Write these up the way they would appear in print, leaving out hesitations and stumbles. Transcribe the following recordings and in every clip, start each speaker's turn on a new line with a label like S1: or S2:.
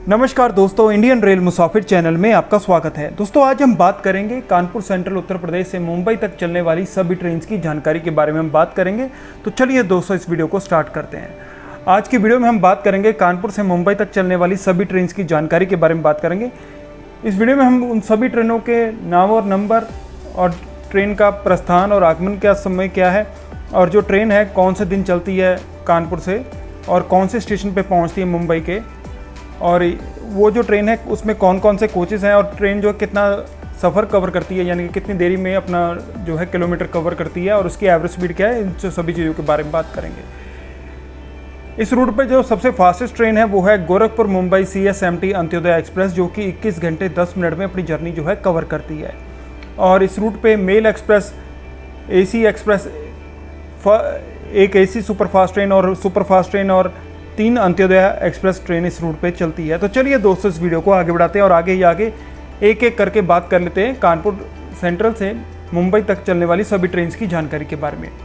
S1: नमस्कार दोस्तों, Indian rail मुसाफिर channel में आपका स्वागत है। दोस्तों आज हम बात करेंगे कानपुर सेंट्रल उत्तर प्रदेश से मुंबई तक चलने वाली सभी ट्रेन की जानकारी के बारे में हम बात करेंगे। तो चलिए दोस्तों इस वीडियो को स्टार्ट करते हैं। आज की वीडियो में हम बात करेंगे कानपुर से मुंबई तक चलने वाली सभी ट्रेन की जानकारी के बारे में बात करेंगे। इस वीडियो में हम उन सभी ट्रेनों के नाम और नंबर और ट्रेन का प्रस्थान और आगमन का समय क्या है और जो ट्रेन है कौन से दिन चलती है कानपुर से और कौन से स्टेशन पे पहुंचती है मुंबई के, और वो जो ट्रेन है उसमें कौन कौन से कोचेज़ हैं और ट्रेन जो कितना सफ़र कवर करती है, यानी कि कितनी देरी में अपना जो है किलोमीटर कवर करती है और उसकी एवरेज स्पीड क्या है, इन सभी चीज़ों के बारे में बात करेंगे। इस रूट पर जो सबसे फास्टेस्ट ट्रेन है वो है गोरखपुर मुंबई CSMT अंत्योदय एक्सप्रेस, जो कि 21 घंटे 10 मिनट में अपनी जर्नी जो है कवर करती है। और इस रूट पे मेल एक्सप्रेस, AC एक्सप्रेस, एक AC सुपरफास्ट ट्रेन और सुपरफास्ट ट्रेन और 3 अंत्योदय एक्सप्रेस ट्रेन इस रूट पे चलती है। तो चलिए दोस्तों इस वीडियो को आगे बढ़ाते हैं और आगे एक एक करके बात कर लेते हैं कानपुर सेंट्रल से मुंबई तक चलने वाली सभी ट्रेन की जानकारी के बारे में।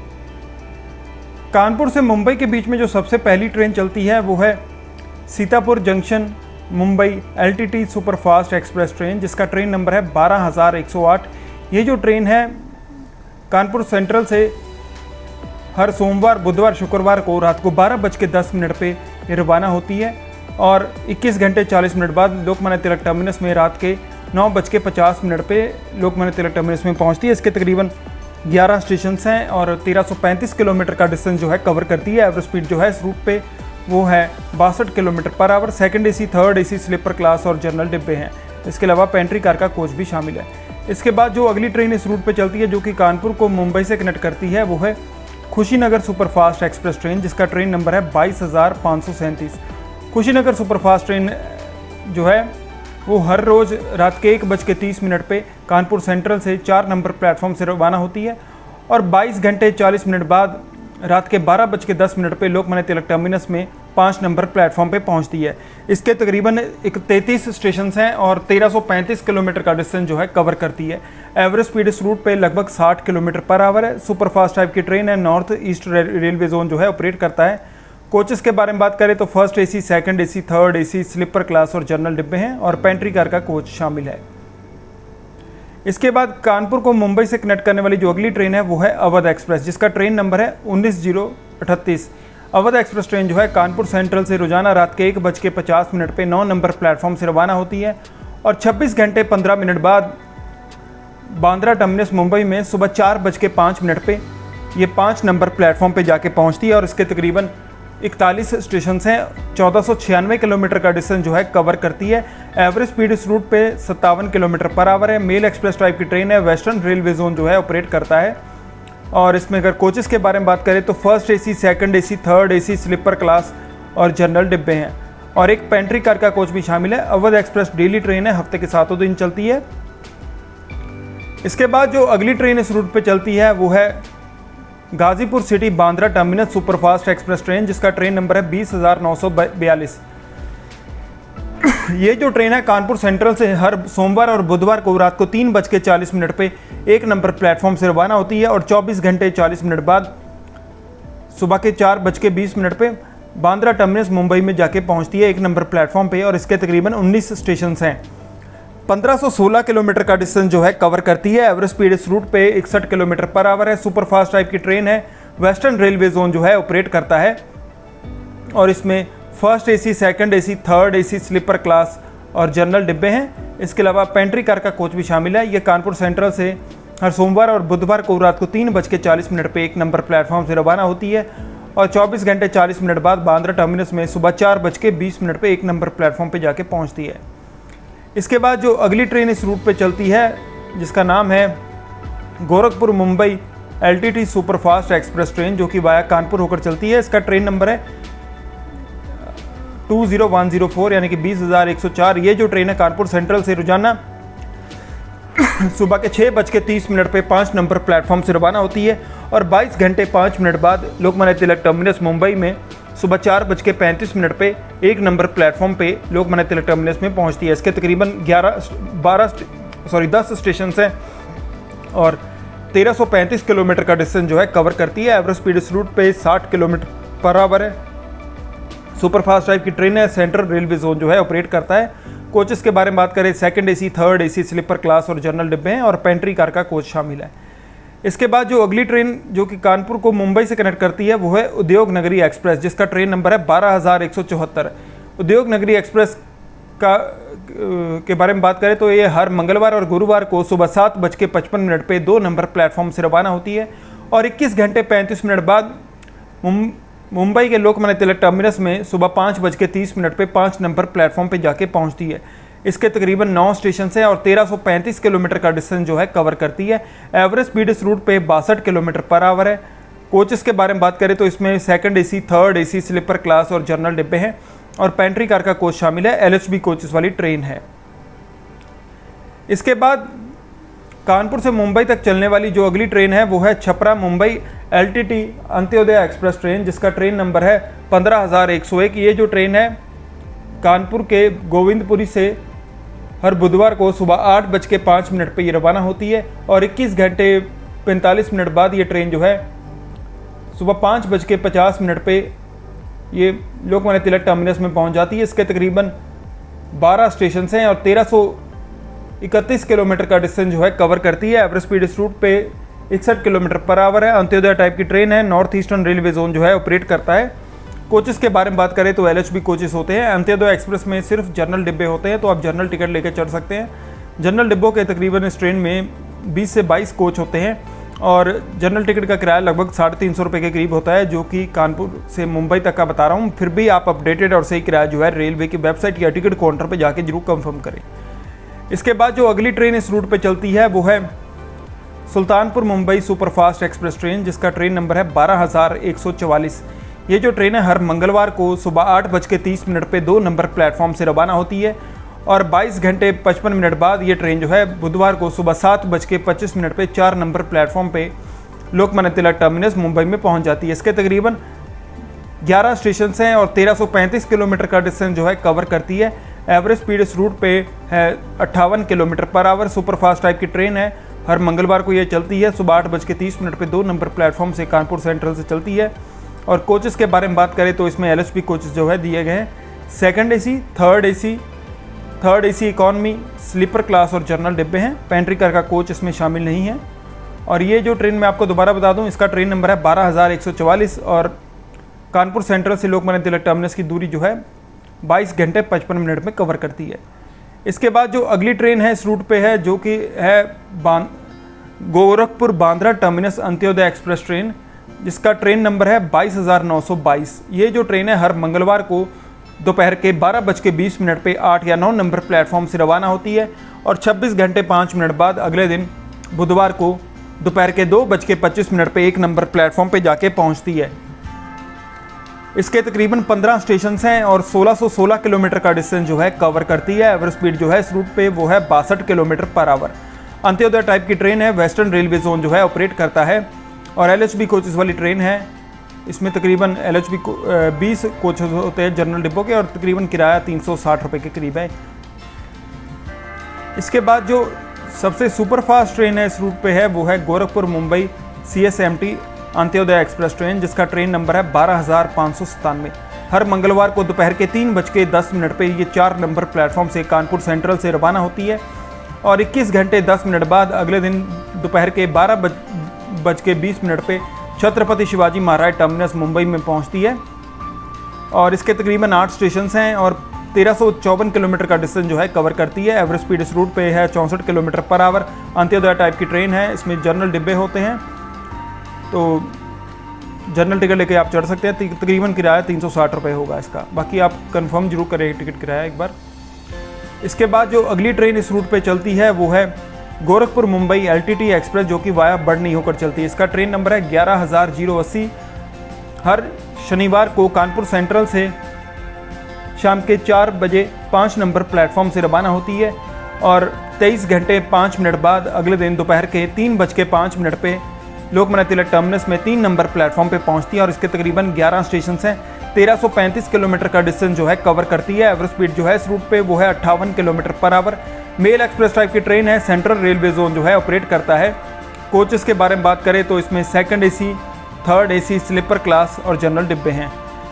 S1: कानपुर से मुंबई के बीच में जो सबसे पहली ट्रेन चलती है वो है Sitapur junction Mumbai LTT superfast express train, जिसका ट्रेन नंबर है 12108। ये जो ट्रेन है कानपुर सेंट्रल से हर सोमवार, बुधवार, शुक्रवार को रात को 12:10 पे ये रवाना होती है और 21 घंटे 40 मिनट बाद लोकमान्य तिलक टर्मिनस में रात के 9:50 पे लोकमान्य तिलक टर्मिनस में पहुंचती है। इसके तकरीबन 11 स्टेशन हैं और 1335 किलोमीटर का डिस्टेंस जो है कवर करती है। एवरेज स्पीड जो है इस रूट पे वो है 62 kilometre per hour. Second AC, third AC, sleeper class और जनरल डिब्बे हैं। इसके अलावा पेंट्री कार का कोच भी शामिल है। इसके बाद जो अगली ट्रेन इस रूट पे चलती है जो कि कानपुर को मुंबई से कनेक्ट करती है वो है खुशीनगर सुपरफास्ट एक्सप्रेस ट्रेन, जिसका ट्रेन नंबर है 22537। खुशीनगर सुपरफास्ट ट्रेन जो है वो हर रोज़ रात के 1:30 पे कानपुर सेंट्रल से 4 नंबर प्लेटफॉर्म से रवाना होती है और 22 घंटे 40 मिनट बाद रात के 12:10 पे लोकमान्य तिलक टर्मिनस में 5 नंबर प्लेटफॉर्म पे पहुंचती है। इसके तकरीबन 33 स्टेशन हैं और 1335 किलोमीटर का डिस्टेंस जो है कवर करती है। एवरेज स्पीड इस रूट पे लगभग 60 किलोमीटर पर आवर है। सुपरफास्ट टाइप की ट्रेन है। नॉर्थ ईस्ट रेलवे जोन जो है ऑपरेट करता है। कोचेस के बारे में बात करें तो first AC, second AC, third AC, sleeper class और जनरल डिब्बे हैं और पेंट्री कार का कोच शामिल है। इसके बाद कानपुर को मुंबई से कनेक्ट करने वाली जो अगली ट्रेन है वो है अवध एक्सप्रेस, जिसका ट्रेन नंबर है 19038। अवध एक्सप्रेस ट्रेन जो है कानपुर सेंट्रल से रोजाना रात के 1:50 पे 9 नंबर प्लेटफॉर्म से रवाना होती है और 26 घंटे 15 मिनट बाद बांद्रा टर्मिनस मुंबई में सुबह 4:05 पे ये 5 नंबर प्लेटफॉर्म पे जाके पहुंचती है और इसके तकरीबन 41 स्टेशन हैं। 1496 किलोमीटर का डिस्टेंस जो है कवर करती है। एवरेज स्पीड इस रूट पे 57 किलोमीटर पर आवर है। मेल एक्सप्रेस टाइप की ट्रेन है। वेस्टर्न रेलवे जोन जो है ऑपरेट करता है और इसमें अगर कोचेस के बारे में बात करें तो first AC, second AC, third AC, sleeper class और जनरल डिब्बे हैं और एक पेंट्री कार का कोच भी शामिल है। अवध एक्सप्रेस डेली ट्रेन है, हफ्ते के 7 दिन चलती है। इसके बाद जो अगली ट्रेन इस रूट पे चलती है वो है Ghazipur city Bandra terminus superfast express train, जिसका ट्रेन नंबर है 20942। ये जो ट्रेन है कानपुर सेंट्रल से हर सोमवार और बुधवार को रात को 3:40 पे 1 नंबर प्लेटफॉर्म से रवाना होती है और 24 घंटे 40 मिनट बाद सुबह के 4:20 पे बांद्रा टर्मिनस मुंबई में जाके पहुंचती है 1 नंबर प्लेटफॉर्म पे और इसके तकरीबन 19 स्टेशन हैं। 1516 किलोमीटर का डिस्टेंस जो है कवर करती है। एवरेज स्पीड इस रूट पे 61 किलोमीटर पर आवर है। सुपरफास्ट टाइप की ट्रेन है। वेस्टर्न रेलवे जोन जो है ऑपरेट करता है और इसमें first AC, second AC, third AC, sleeper class और जनरल डिब्बे हैं। इसके अलावा पेंट्री कार का कोच भी शामिल है। ये कानपुर सेंट्रल से हर सोमवार और बुधवार को रात को 3:40 पे 1 नंबर प्लेटफॉर्म से रवाना होती है और 24 घंटे 40 मिनट बाद बांद्रा टर्मिनस में सुबह 4:20 पे 1 नंबर प्लेटफॉर्म पे जाके पहुंचती है। इसके बाद जो अगली ट्रेन इस रूट पे चलती है जिसका नाम है Gorakhpur Mumbai LTT superfast express train, जो कि वाया कानपुर होकर चलती है। इसका ट्रेन नंबर है 20104 यानी कि 20104। ये जो ट्रेन है कानपुर सेंट्रल से रोजाना सुबह के 6:30 पे 5 नंबर प्लेटफॉर्म से रवाना होती है और 22 घंटे 5 मिनट बाद लोकमान्य तिलक टर्मिनस मुंबई में सुबह 4:35 पे 1 नंबर प्लेटफॉर्म पे लोकमान्य तिलक टर्मिनस में पहुंचती है। इसके तकरीबन 10 स्टेशन हैं और 1335 किलोमीटर का डिस्टेंस जो है कवर करती है। एवरेज स्पीड इस रूट पे 60 किलोमीटर पर आवर है। सुपरफास्ट टाइप की ट्रेन है, सेंट्रल रेलवे जोन जो है ऑपरेट करता है। कोचेस के बारे में बात करें, second AC, third AC, sleeper class और जनरल डिब्बे हैं और पेंट्री कार का कोच शामिल है। इसके बाद जो अगली ट्रेन जो कि कानपुर को मुंबई से कनेक्ट करती है वो है उद्योग नगरी एक्सप्रेस, जिसका ट्रेन नंबर है 12,174। उद्योग नगरी एक्सप्रेस के बारे में बात करें तो ये हर मंगलवार और गुरुवार को सुबह 7:55 पे 2 नंबर प्लेटफॉर्म से रवाना होती है और 21 घंटे 35 मिनट बाद मुंबई के लोकमान्य तिलक टर्मिनस में सुबह 5:30 पे 5 नंबर प्लेटफॉर्म पे जाके पहुंचती है। इसके तकरीबन 9 स्टेशन हैं और 1335 किलोमीटर का डिस्टेंस जो है कवर करती है। एवरेज स्पीड इस रूट पे 62 किलोमीटर पर आवर है। कोचेस के बारे में बात करें तो इसमें second AC, third AC, sleeper class और जनरल डिब्बे हैं और पेंट्री कार का कोच शामिल है। LHB कोचेस वाली ट्रेन है। इसके बाद कानपुर से मुंबई तक चलने वाली जो अगली ट्रेन है वो है Chhapra Mumbai LTT Antyodaya express train, जिसका ट्रेन नंबर है 15,101। ये जो ट्रेन है कानपुर के गोविंदपुरी से हर बुधवार को सुबह 8:05 पे ये रवाना होती है और 21 घंटे 45 मिनट बाद ये ट्रेन जो है सुबह 5:50 पे ये लोकमान्य तिलक टर्मिनस में पहुंच जाती है। इसके तकरीबन 12 स्टेशन हैं और 1331 किलोमीटर का डिस्टेंस जो है कवर करती है। एवरेज स्पीड इस रूट पे 61 किलोमीटर पर आवर है। अंत्योदय टाइप की ट्रेन है। नॉर्थ ईस्टर्न रेलवे जोन जो है ऑपरेट करता है। कोचेस के बारे में बात करें तो LHB कोचेस होते हैं। अंत्योदय एक्सप्रेस में सिर्फ जनरल डिब्बे होते हैं, तो आप जनरल टिकट लेकर चढ़ सकते हैं। जनरल डिब्बों के तकरीबन इस ट्रेन में 20 से 22 कोच होते हैं और जनरल टिकट का किराया लगभग 350 रुपये के करीब होता है, जो कि कानपुर से मुंबई तक का बता रहा हूँ। फिर भी आप अपडेटेड और सही किराया जो है रेलवे की वेबसाइट या टिकट काउंटर पर जाके जरूर कंफर्म करें। इसके बाद जो अगली ट्रेन इस रूट पर चलती है वो है Sultanpur Mumbai superfast express train, जिसका ट्रेन नंबर है 12,144। ये जो ट्रेन है हर मंगलवार को सुबह 8:30 पे 2 नंबर प्लेटफॉर्म से रवाना होती है और 22 घंटे 55 मिनट बाद ये ट्रेन जो है बुधवार को सुबह 7:25 पे 4 नंबर प्लेटफॉर्म पे लोकमान्य तिलक टर्मिनस मुंबई में पहुंच जाती है। इसके तकरीबन 11 स्टेशन हैं और 1335 किलोमीटर का डिस्टेंस जो है कवर करती है। एवरेज स्पीड इस रूट पे है 58 kilometre per hour. Superfast type की ट्रेन है। हर मंगलवार को ये चलती है। सुबह 8:30 पे 2 नंबर प्लेटफॉर्म से कानपुर सेंट्रल से चलती है। और कोचेस के बारे में बात करें तो इसमें LHB कोचेस जो है दिए गए हैं। Second AC, third AC economy, sleeper class और जनरल डिब्बे हैं। पेंट्री कार का कोच इसमें शामिल नहीं है। और ये जो ट्रेन मैं आपको दोबारा बता दूं, इसका ट्रेन नंबर है 12,144 और कानपुर सेंट्रल से लोकमान्य तिलक टर्मिनस की दूरी जो है 22 घंटे 55 मिनट में कवर करती है। इसके बाद जो अगली ट्रेन है इस रूट पे है जो कि है Gorakhpur Bandra terminus Antyodaya express train, जिसका ट्रेन नंबर है 22,922। ये जो ट्रेन है हर मंगलवार को दोपहर के 12:20 पे 8 या 9 नंबर प्लेटफॉर्म से रवाना होती है और 26 घंटे 5 मिनट बाद अगले दिन बुधवार को दोपहर के 2:25 पे 1 नंबर प्लेटफॉर्म पे जाके पहुंचती है। इसके तकरीबन 15 स्टेशन हैं और 1616 किलोमीटर का डिस्टेंस जो है कवर करती है। एवरेज स्पीड जो है इस रूट पे वो है 62 kilometre per hour. Antyodaya type की ट्रेन है। वेस्टर्न रेलवे जोन जो है ऑपरेट करता है और LHB कोचेस वाली ट्रेन है। इसमें तकरीबन LHB 20 कोचेस होते हैं जनरल डिब्बों के और तकरीबन किराया 360 रुपये के करीब है। इसके बाद जो सबसे सुपरफास्ट ट्रेन है इस रूट पे है वो है Gorakhpur Mumbai CSMT Antyodaya express train, जिसका ट्रेन नंबर है 12,597। हर मंगलवार को दोपहर के 3:10 पे ये 4 नंबर प्लेटफॉर्म से कानपुर सेंट्रल से रवाना होती है और 21 घंटे 10 मिनट बाद अगले दिन दोपहर के 12:20 पे छत्रपति शिवाजी महाराज टर्मिनस मुंबई में पहुंचती है और इसके तकरीबन 8 स्टेशन हैं और 1354 किलोमीटर का डिस्टेंस जो है कवर करती है। एवरेज स्पीड इस रूट पे है 64 kilometre per hour. Antyodaya type की ट्रेन है। इसमें जनरल डिब्बे होते हैं, तो जनरल टिकट लेके आप चढ़ सकते हैं। तकरीबन किराया 360 रुपये होगा इसका। बाकी आप कंफर्म जरूर करें टिकट किराया एक बार। इसके बाद जो अगली ट्रेन इस रूट पे चलती है वो है गोरखपुर मुंबई LTT एक्सप्रेस, जो कि वाया बढ़नी होकर चलती है। इसका ट्रेन नंबर है 11,080। हर शनिवार को कानपुर सेंट्रल से शाम के 4 बजे 5 नंबर प्लेटफॉर्म से रवाना होती है और 23 घंटे 5 मिनट बाद अगले दिन दोपहर के 3:05 पे लोकमान्य तिलक टर्मिनस में 3 नंबर प्लेटफॉर्म पे पहुंचती है और इसके तकरीबन 11 स्टेशन हैं। 1335 किलोमीटर का डिस्टेंस जो है कवर करती है। एवरेज स्पीड जो है इस रूट पे वो है 58 kilometre per hour. Mail express type की ट्रेन है। सेंट्रल रेलवे जोन जो है ऑपरेट करता है। कोचेस के बारे में बात करें तो इसमें second AC, third AC, sleeper class और जनरल डिब्बे हैं।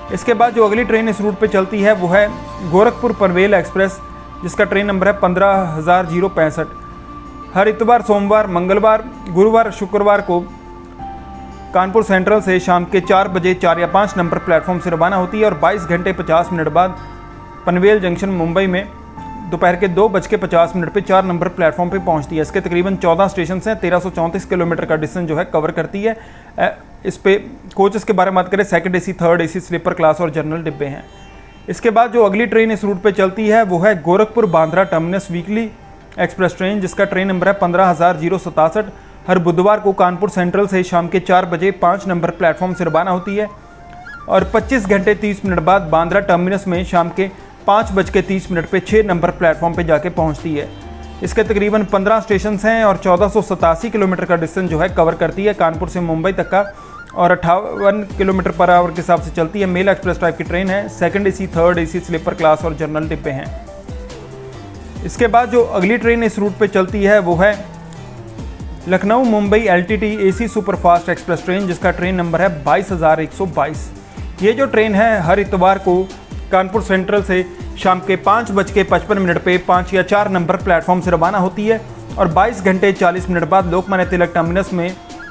S1: इसके बाद जो अगली ट्रेन इस रूट पे चलती है वो है गोरखपुर पनवेल एक्सप्रेस, जिसका ट्रेन नंबर है 15,065। हर इतवार, सोमवार, मंगलवार, गुरुवार, शुक्रवार को कानपुर सेंट्रल से शाम के 4 बजे 4 या 5 नंबर प्लेटफॉर्म से रवाना होती है और 22 घंटे 50 मिनट बाद पनवेल जंक्शन मुंबई में दोपहर के 2:50 पे 4 नंबर प्लेटफॉर्म पे पहुंचती है। इसके तकरीबन 14 स्टेशन हैं, 1334 किलोमीटर का डिस्टेंस जो है कवर करती है। इस पे कोचेस के बारे में बात करें, second AC, third AC, sleeper class और जनरल डिब्बे हैं। इसके बाद जो अगली ट्रेन इस रूट पे चलती है वो है Gorakhpur Bandra terminus weekly express train, जिसका ट्रेन नंबर है 15,067। हर बुधवार को कानपुर सेंट्रल से शाम के 4 बजे 5 नंबर प्लेटफॉर्म से रवाना होती है और 25 घंटे 30 मिनट बाद बांद्रा टर्मिनस में शाम के 5:30 पे 6 नंबर प्लेटफॉर्म पे जाके पहुंचती है। इसके तकरीबन 15 स्टेशन हैं और 1487 किलोमीटर का डिस्टेंस जो है कवर करती है कानपुर से मुंबई तक का, और 58 किलोमीटर पर आवर के हिसाब से चलती है। मेल एक्सप्रेस टाइप की ट्रेन है, second AC, third AC, sleeper class और जनरल डिब्बे हैं। इसके बाद जो अगली ट्रेन इस रूट पे चलती है वो है Lucknow Mumbai LTT AC superfast express train, जिसका ट्रेन नंबर है 22,122। ये जो ट्रेन है हर इतवार को कानपुर सेंट्रल से शाम के 5:55 पे 5 या 4 नंबर प्लेटफॉर्म से रवाना होती है और 22 घंटे 40 मिनट बाद लोकमान्य तिलक टर्मिनस में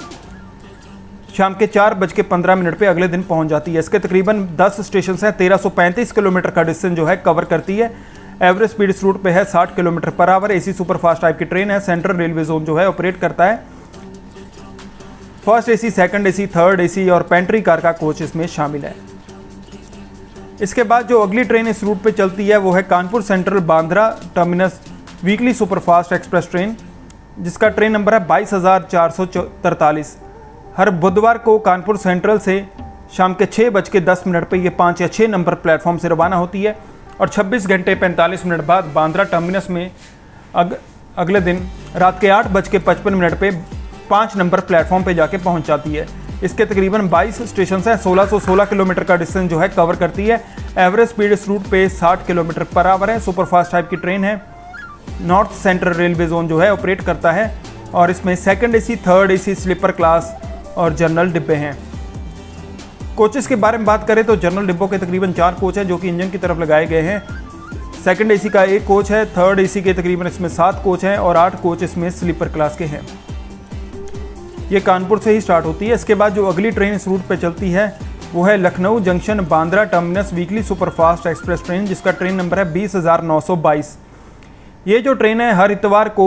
S1: शाम के 4:15 पे अगले दिन पहुंच जाती है। इसके तकरीबन 10 स्टेशन हैं, 1335 किलोमीटर का डिस्टेंस जो है कवर करती है। एवरेज स्पीड इस रूट पे है 60 kilometre per hour. AC superfast type की ट्रेन है, सेंट्रल रेलवे जोन जो है ऑपरेट करता है। First AC, second AC, third AC और पेंट्री कार का कोच इसमें शामिल है। इसके बाद जो अगली ट्रेन इस रूट पे चलती है वो है Kanpur central Bandra terminus weekly superfast express train, जिसका ट्रेन नंबर है 22,443। हर बुधवार को कानपुर सेंट्रल से शाम के 6:10 पे ये 5 या 6 नंबर प्लेटफॉर्म से रवाना होती है और 26 घंटे 45 मिनट बाद बांद्रा टर्मिनस में अगले दिन रात के 8:55 पे 5 नंबर प्लेटफॉर्म पे जाके पहुंच जाती है। इसके तकरीबन 22 स्टेशन हैं, 1616 किलोमीटर का डिस्टेंस जो है कवर करती है। एवरेज स्पीड इस रूट पे 60 किलोमीटर पर आवर है। सुपरफास्ट टाइप की ट्रेन है, नॉर्थ सेंट्रल रेलवे जोन जो है ऑपरेट करता है और इसमें second AC, third AC, sleeper class और जनरल डिब्बे हैं। कोचेस के बारे में बात करें तो जनरल डिब्बों के तकरीबन 4 कोच हैं जो कि इंजन की तरफ लगाए गए हैं। सेकंड एसी का 1 कोच है, थर्ड एसी के तकरीबन इसमें 7 कोच हैं और 8 कोच इसमें स्लीपर क्लास के हैं। ये कानपुर से ही स्टार्ट होती है। इसके बाद जो अगली ट्रेन इस रूट पे चलती है वो है Lucknow junction Bandra terminus weekly superfast express train, जिसका ट्रेन नंबर है 20,922। ये जो ट्रेन है हर इतवार को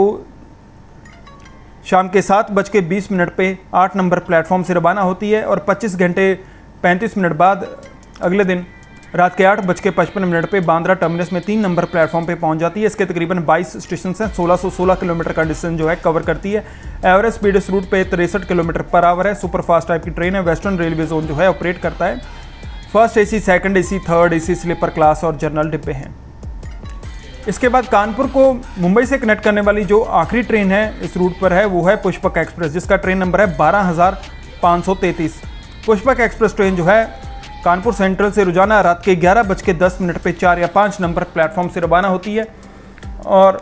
S1: शाम के 7:20 पे 8 नंबर प्लेटफॉर्म से रवाना होती है और 25 घंटे 35 मिनट बाद अगले दिन रात के 8:55 पे बांद्रा टर्मिनस में 3 नंबर प्लेटफॉर्म पे पहुंच जाती है। इसके तकरीबन 22 स्टेशन हैं, 1616 किलोमीटर का डिस्टेंस जो है कवर करती है। एवरेज स्पीड इस रूट पे 63 किलोमीटर पर आवर है। सुपरफास्ट टाइप की ट्रेन है, वेस्टर्न रेलवे जोन जो है ऑपरेट करता है। First AC, second AC, third AC, sleeper class और जनरल डिब्बे हैं। इसके बाद कानपुर को मुंबई से कनेक्ट करने वाली जो आखिरी ट्रेन है इस रूट पर है वो है पुष्पक एक्सप्रेस, जिसका ट्रेन नंबर है 12,533। पुष्पक एक्सप्रेस ट्रेन जो है कानपुर सेंट्रल से रोजाना रात के 11:10 पे 4 या 5 नंबर प्लेटफॉर्म से रवाना होती है और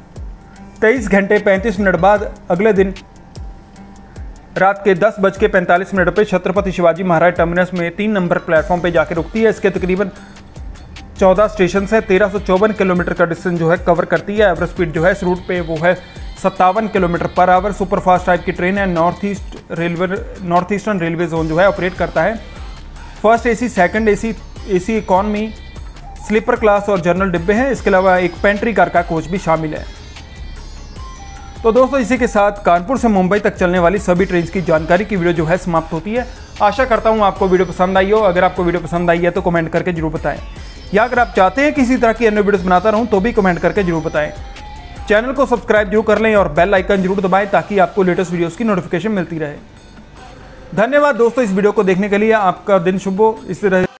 S1: 23 घंटे 35 मिनट बाद अगले दिन रात के 10:45 पे छत्रपति शिवाजी महाराज टर्मिनस में 3 नंबर प्लेटफॉर्म पे जाके रुकती है। इसके तकरीबन 14 स्टेशन है, 1354 किलोमीटर का डिस्टेंस जो है कवर करती है। एवरेज स्पीड जो है इस रूट पे वो है 57 kilometre per hour. Superfast type की ट्रेन है, नॉर्थ ईस्टर्न रेलवे जोन जो है ऑपरेट करता है। First AC, second AC, AC economy, sleeper class और जनरल डिब्बे हैं। इसके अलावा एक पेंट्री कार का कोच भी शामिल है। तो दोस्तों इसी के साथ कानपुर से मुंबई तक चलने वाली सभी ट्रेन की जानकारी की वीडियो जो है समाप्त होती है। आशा करता हूँ आपको वीडियो पसंद आई हो। अगर आपको वीडियो पसंद आई है तो कमेंट करके जरूर बताएं, या अगर आप चाहते हैं कि इसी तरह की अन्य वीडियोस बनाता रहूं तो भी कमेंट करके जरूर बताएं। चैनल को सब्सक्राइब जरूर कर लें और बेल आइकन जरूर दबाएं ताकि आपको लेटेस्ट वीडियोस की नोटिफिकेशन मिलती रहे। धन्यवाद दोस्तों इस वीडियो को देखने के लिए। आपका दिन शुभ हो। इस तरह